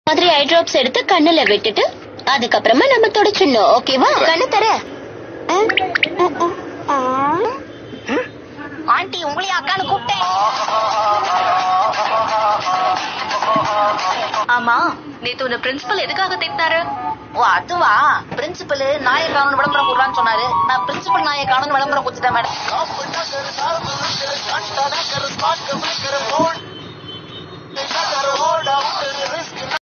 மாதிரி eye drops எடுத்து கண்ணுல விட்டுட்டு அதுக்கப்புறமா நம்ம தொடச்சிடணும். ஓகேவா? கண்ணு தர. ஆண்டி உங்களையும் அக்கானு கூப்பிட்டேன். ஆமா, நேத்து உன்ன பிரின்சிபல் எதுக்காக திட்டினாரு? ஓ அதுவா, பிரின்சிபல் நாயை காணும் விளம்பரம் கொடுறான்னு சொன்னாரு. நான் பிரின்சிபல் நாயை காணும் விளம்பரம் கொடுத்துட்டேன் மேடம்.